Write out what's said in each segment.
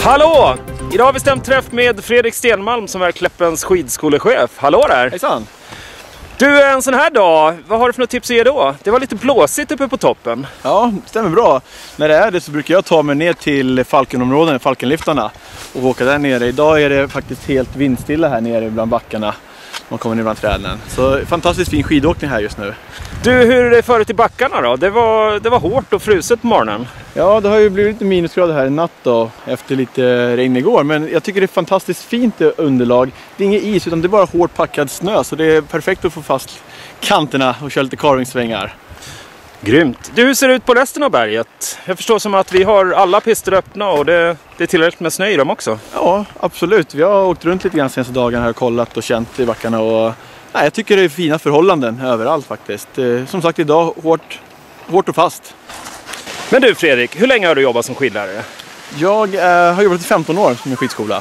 Hallå! Idag har vi stämt träff med Fredrik Stenmalm som är Kläppens skidskolechef. Hallå där! Hejsan! Du, en sån här dag, vad har du för något tips att ge då? Det var lite blåsigt uppe på toppen. Ja, det stämmer bra. När det är det så brukar jag ta mig ner till Falkenområden, Falkenliftarna, och åka där nere. Idag är det faktiskt helt vindstilla här nere bland backarna. Man kommer ner bland träden. Så fantastiskt fin skidåkning här just nu. Du, hur är det förut i backarna då? Det var hårt och fruset på morgonen. Ja, det har ju blivit lite minusgrader här i natt då, efter lite regn igår. Men jag tycker det är fantastiskt fint underlag. Det är ingen is utan det är bara hårt packad snö. Så det är perfekt att få fast kanterna och köra lite carvingsvängar. Grymt. Du, hur ser det ut på resten av berget? Jag förstår som att vi har alla pister öppna och det är tillräckligt med snö i dem också. Ja, absolut. Vi har åkt runt lite grann senaste dagarna här och kollat och känt i backarna. Och, nej, jag tycker det är fina förhållanden överallt faktiskt. Som sagt, idag hårt och fast. Men du Fredrik, hur länge har du jobbat som skidlärare? Jag har jobbat i 15 år som i skidskola.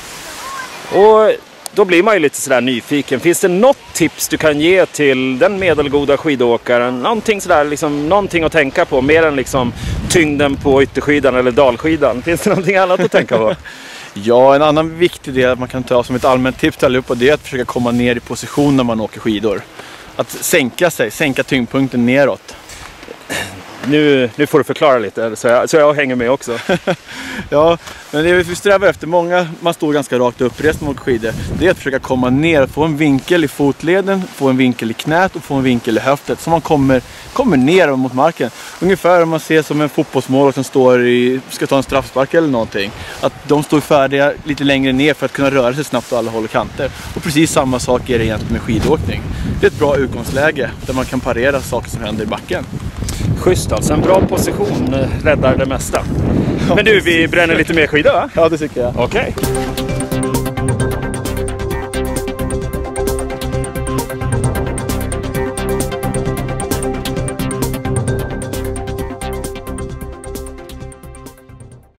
Och då blir man ju lite sådär nyfiken. Finns det något tips du kan ge till den medelgoda skidåkaren? Någonting sådär, liksom, någonting att tänka på, mer än liksom tyngden på ytterskidan eller dalskidan. Finns det någonting annat att tänka på? Ja, en annan viktig del att man kan ta som ett allmänt tips till allihopa, det är att försöka komma ner i position när man åker skidor. Att sänka tyngdpunkten neråt. Nu får du förklara lite så jag hänger med också. Ja, men det vi strävar efter, man står ganska rakt upprest med skidor. Det är att försöka komma ner, få en vinkel i fotleden, få en vinkel i knät och få en vinkel i höftet. Så man kommer ner mot marken. Ungefär om man ser som en fotbollsmål som ska ta en straffspark eller någonting. Att de står färdiga lite längre ner för att kunna röra sig snabbt åt alla håll och kanter. Och precis samma sak är det egentligen med skidåkning. Det är ett bra utgångsläge där man kan parera saker som händer i backen. Schysst alltså, en bra position räddar det mesta. Men du, vi bränner lite mer skidor va? Ja, det tycker jag. Okej.